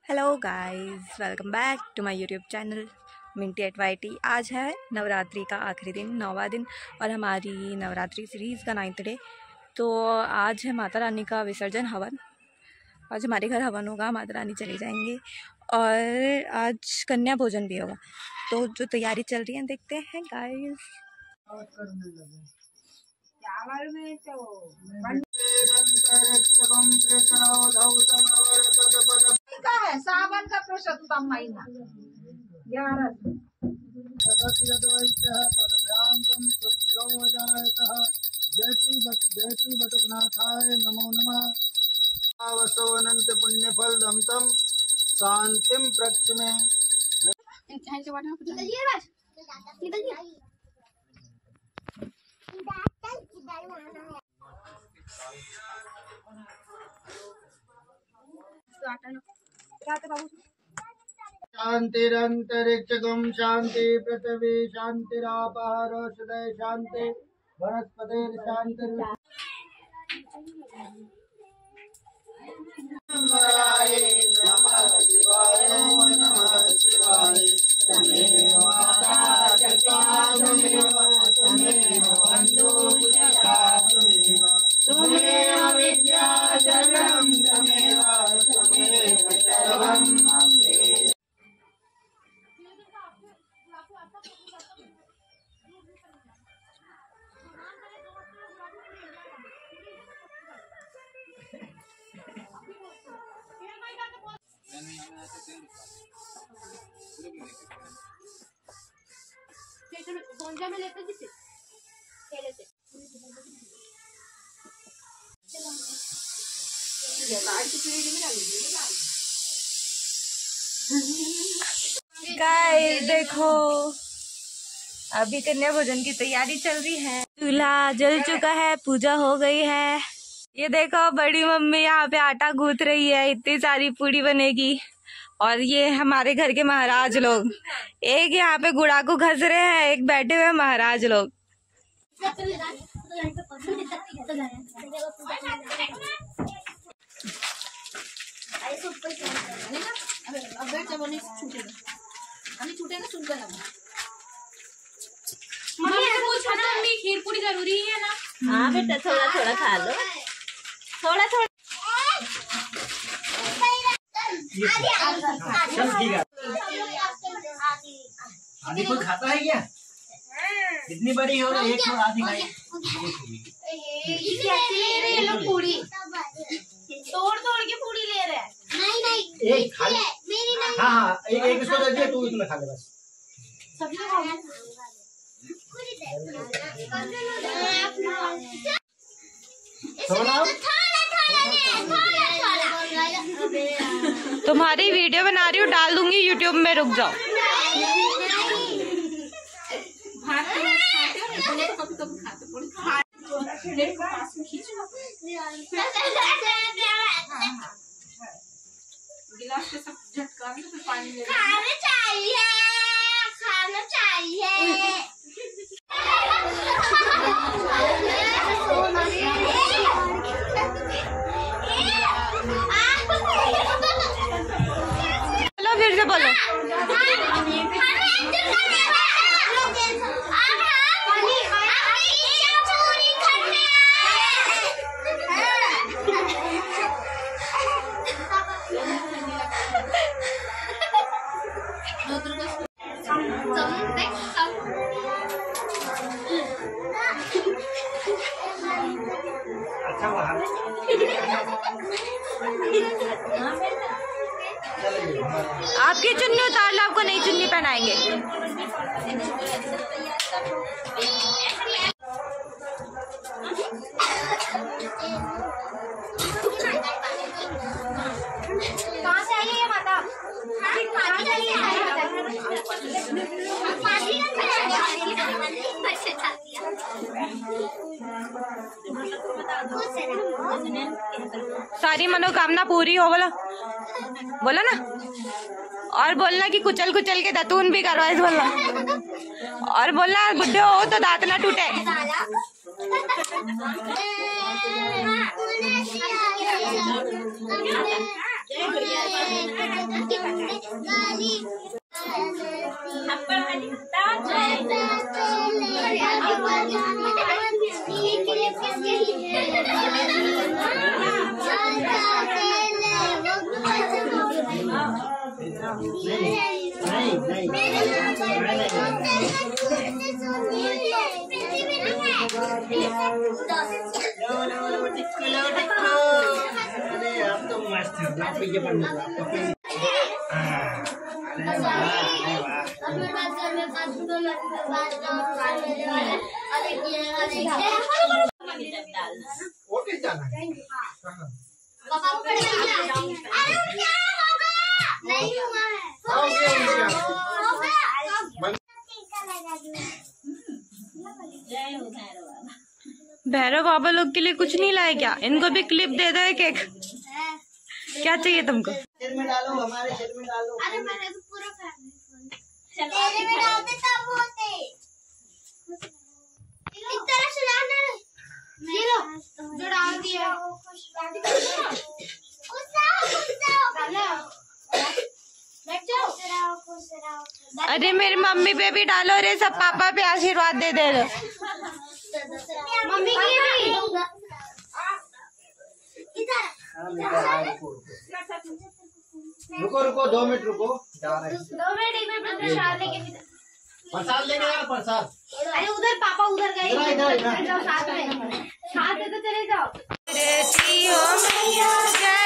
Hello guys, welcome back to my YouTube channel Minty at YT. आज है नवरात्रि का आखिरी दिन, 9वां दिन और हमारी नवरात्रि सीरीज़ का 9th डे। तो आज है माता रानी का विसर्जन हवन। आज हमारे घर हवन होगा, माता रानी चली जाएंगी और आज कन्या भोजन भी होगा। तो जो तैयारी चल रही है देखते हैं गाइस। सावन का पुरुषोत्तम महीना 11 नमो नमः। आवसोनंत पुण्य फल दम तम शांतिम प्रक्षमे। शांतिरंतरिक्षगम शांति पृथ्वी शांतिरापः हृदय शांति वनस्पतिर शांति। नमः शिवाय नमः शिवाय तमेव माता पिता तमेव बंधु सखा तमेव विद्या जनम तमेव सर्वं मम। में लेते गाइस देखो, अभी कन्या भोजन की तैयारी चल रही है। चूल्हा जल चुका है, पूजा हो गई है। ये देखो बड़ी मम्मी यहाँ पे आटा गूंथ रही है, इतनी सारी पूड़ी बनेगी। और ये हमारे घर के महाराज लोग, एक यहाँ पे गुड़ा को घस रहे हैं, एक बैठे हुए महाराज लोग। मम्मी खीर पूरी जरूरी है ना? हाँ बेटा, थोड़ा थोड़ा खा लो, थोड़ा थोड़ा। आधी कोई खाता है क्या? इतनी बड़ी हो रही है, एक आधी खाई। ये लोग पूरी तोड़ तोड़ के पूरी ले रहे हैं। नहीं एक खा ले। हाँ हाँ, एक इसको दे दिया, तू इतना खा ले बस। सब्जी तो तुम्हारी वीडियो बना रही हूँ, डाल दूंगी यूट्यूब में, रुक जाओ। गिलास के सब झटका में फिर पानी ले खाना चाहिए, खाना चाहिए। चलो फिर से बोलो। आपकी चुन्नी उतार लो, आपको नई चुन्नी पहनाएंगे। कहाँ से आई है ये माता? कहाँ से आई है? सारी मनोकामना पूरी हो, बोलो बोलो ना। और बोलना कि कुचल कुचल के दतून भी करवाए, बोलना। और बोलना बुढ़े हो तो दांत ना टूटे। जय अरे आप तो मस्त हो, आप ये बन पापा को पड़ गया। अरे क्या हो गया? नहीं हुआ है। हो गया। भैरव बाबा लोग के लिए कुछ नहीं लाए क्या? इनको भी क्लिप दे दो एक एक। क्या चाहिए तुमको? सिर में डालो, हमारे सिर में डालो। अरे मैंने तो पूरा फैमिली तेरे में डालते तब होते। इस तरह से डालना है। ये लो जो डाल दिया। अरे मेरी मम्मी पे भी डालो रे, सब पापा पे आशीर्वाद दे दे रहे। मम्मी की भी। रुको रुको 2 मिनट रुको, जा रहे हैं। 2 मिनट एक मिनट प्रसाद लेके। प्रसाद लेके यार, प्रसाद। अरे उधर पापा उधर गए। इधर जाओ साथ में। साथ में तो चले जाओ। मैया